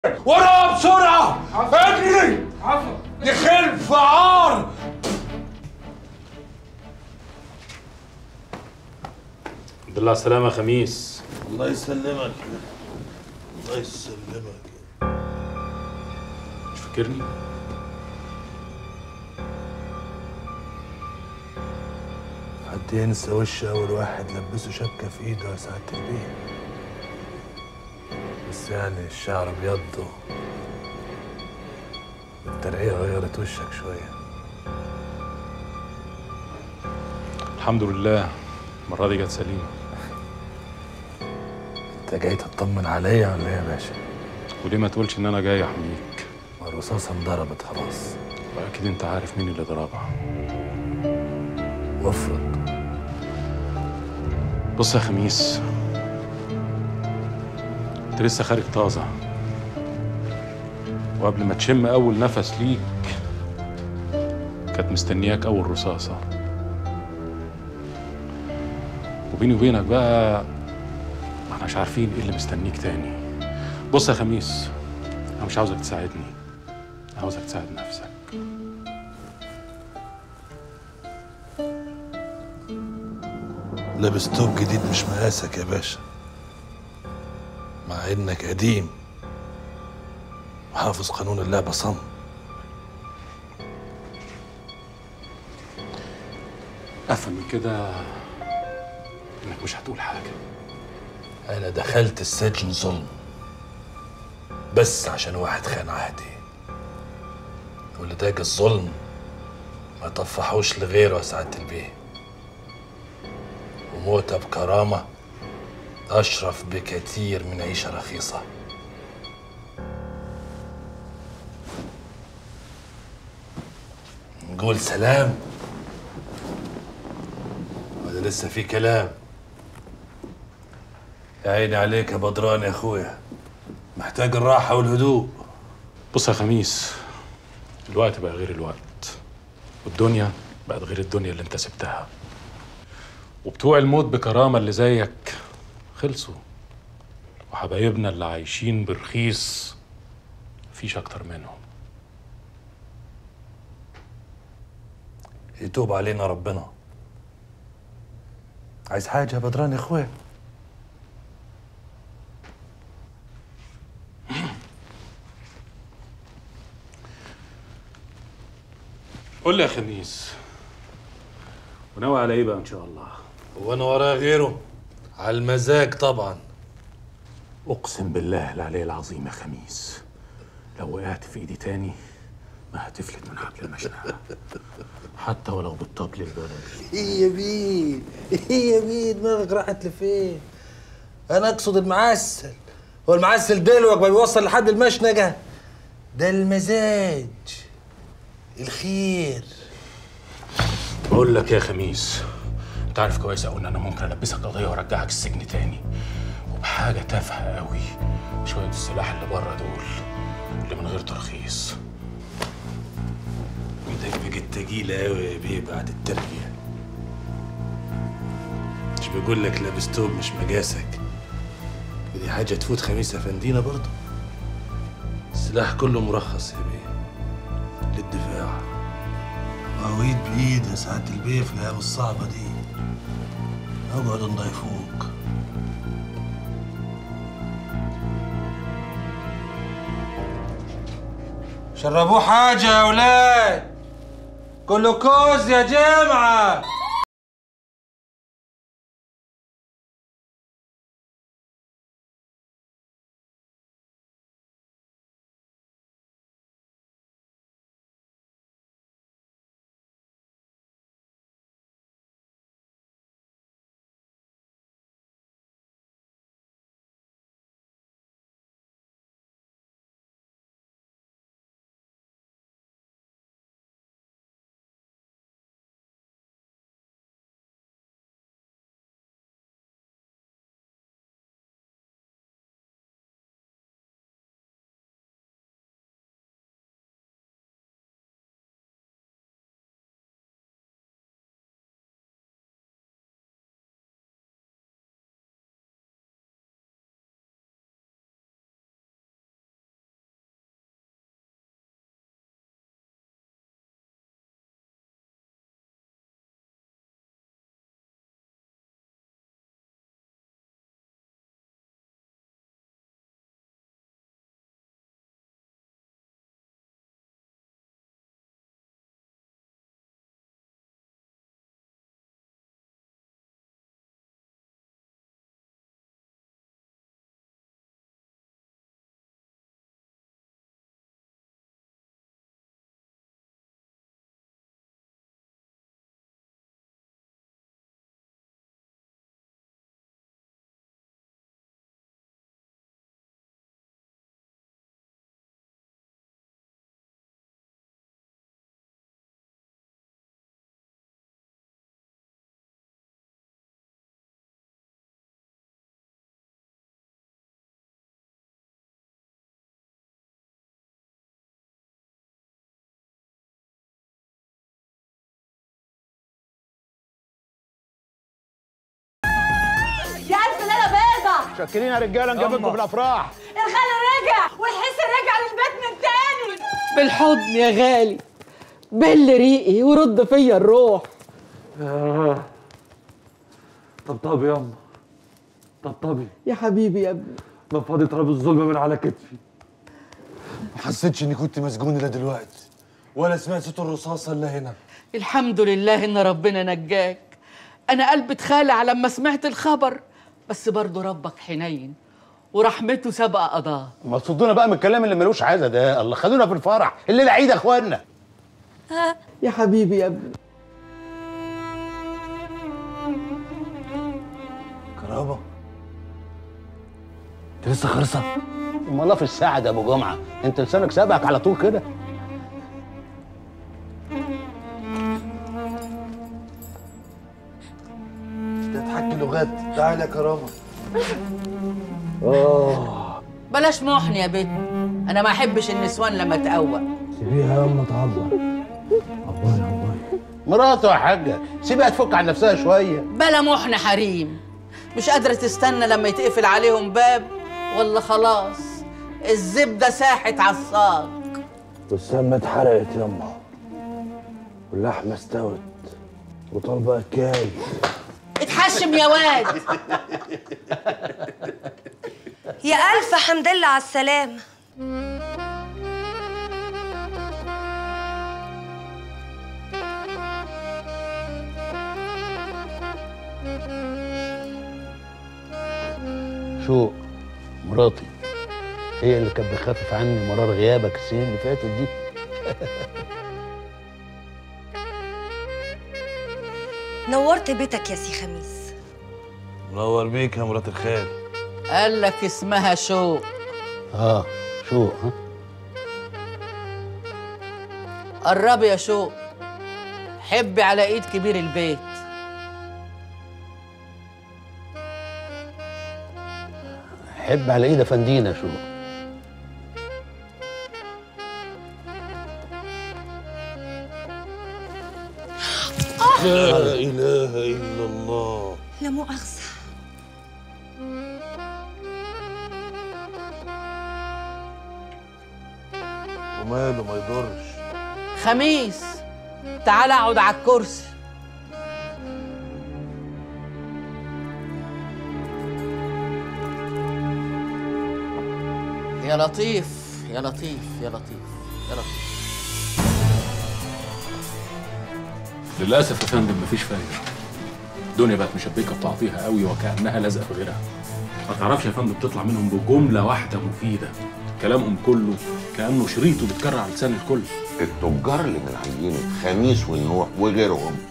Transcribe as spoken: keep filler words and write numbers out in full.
وراها بسرعة! عفوا. اجري! عفوا. دي خلف عار! الحمد لله على السلامة يا خميس. الله يسلمك. الله يسلمك. مش فاكرني؟ حد ينسى وش أول واحد لبسه شبكة في إيده يا سعادة البيه؟ بس يعني الشعر ابيض والترقية غيرت وشك شوية. الحمد لله المرة دي جت سليمة. أنت جاي تطمن عليا ولا إيه يا باشا؟ وليه ما تقولش إن أنا جاي أحميك؟ ما الرصاصة انضربت خلاص. وأكيد أنت عارف مين اللي ضربها. وافرض. بص يا خميس، أنت لسه خارج طازة، وقبل ما تشم أول نفس ليك كانت مستنياك أول رصاصة. وبيني وبينك بقى ما احناش عارفين ايه اللي مستنيك تاني. بص يا خميس، انا مش عاوزك تساعدني، عاوزك تساعد نفسك. لابس توب جديد مش مقاسك يا باشا، مع انك قديم وحافظ قانون اللعبة صم. افهم من كده انك مش هتقول حاجة. انا دخلت السجن ظلم بس عشان واحد خان عهدي، واللي داج الظلم ما طفحوش لغيره يا سعادة البيه، وموتة بكرامة أشرف بكتير من عيشة رخيصة. نقول سلام ولا لسه في كلام؟ يا عيني عليك يا بدران يا أخويا، محتاج الراحة والهدوء. بص يا خميس، الوقت بقى غير الوقت، والدنيا بقت غير الدنيا اللي انت سبتها، وبتوع الموت بكرامة اللي زيك خلصوا، وحبايبنا اللي عايشين برخيص مفيش أكتر منهم. يتوب علينا ربنا. عايز حاجة يا بدران يا أخويا؟ قول لي يا خميس، وناوي على ايه بقى ان شاء الله؟ وانا ورايا غيره؟ على المزاج طبعا. اقسم بالله العلي العظيم يا خميس، لو وقعت في ايدي تاني ما هتفلت من حبل المشنقه، حتى ولو بالطبل البلدي. ايه يا بيه؟ ايه يا بيه؟ دماغك راحت لفين؟ انا اقصد المعسل. هو المعسل دلوقتي ما بيوصل لحد المشنقه؟ ده المزاج، الخير. بقول لك يا خميس، انت عارف كويس قوي ان انا ممكن البسك قضيه وارجعك السجن تاني، وبحاجه تافهه قوي، شويه السلاح اللي بره دول اللي من غير ترخيص. ايدك بقت تقيله قوي يا بيه بعد التربيه. مش بقول لك لابس توب مش مقاسك؟ دي حاجه تفوت خميس افندينا برضه. السلاح كله مرخص يا بيه للدفاع. ايد بايد يا سعاده البيه في الايام الصعبه دي. اقعد نضيفوك. شربوه حاجه يا اولاد، كلوكوز يا جمعه. شكلين يا رجاله نجيبكم في الافراح. الخال رجع والحسن رجع للبيت من تاني. بالحضن يا غالي، بل ريقي ورد فيا الروح. آه. طبطبي ياما، طبطبي يا حبيبي يا ابني. ما فاضي تراب الظلم من على كتفي. ما حسيتش اني كنت مسجون الا دلوقتي، ولا سمعت صوت الرصاصه الا هنا. الحمد لله ان ربنا نجاك. انا قلبي اتخالع لما سمعت الخبر، بس برضه ربك حنين ورحمته سبق قضاه. ما تصدونا بقى من الكلام اللي ملوش عايزه ده، الله خلونا في الفرح الليله عيد يا اخوانا. يا حبيبي يا ابني. كرامه انت لسه خرصه؟ امال في الساعه ده ابو جمعه، انت لسانك سابقك على طول كده. تضحكي لغات. تعالى يا كرامه. اه بلاش محن يا بنت، انا ما احبش النسوان لما تقوق. سيبيها ياما تعبر. عباري عباري. مراته يا حاجه، سيبها تفك عن نفسها شويه. بلا محن حريم، مش قادره تستنى لما يتقفل عليهم باب، ولا خلاص الزبده ساحت على الصاج. والسمنه اتحرقت ياما، واللحمه استوت، وطالبه اكل. اتحشم يا واد. يا ألف حمد لله على السلامة. شو مراتي هي اللي كانت بتخفف عني مرار غيابك السنين اللي فاتت دي. نورت بيتك يا سي خميس. منور بيك يا مرات الخال. قال لك اسمها شوق. اه شوق. ها قربي يا شوق، حبي على ايد كبير البيت. حب على ايد افندينا شوق. لا اله الا الله. لا مؤاخذة. وماله ما يضرش. خميس تعال اقعد على الكرسي. يا لطيف يا لطيف يا لطيف يا لطيف. للاسف يا فندم مفيش فايده. الدنيا بقت مشبكه بتعطيها قوي وكانها لازقه في غيرها. ما تعرفش يا فندم تطلع منهم بجمله واحده مفيده. كلامهم كله كانه شريط وبيتكرر على لسان الكل. التجار اللي من عينة خميس والنوح وغيرهم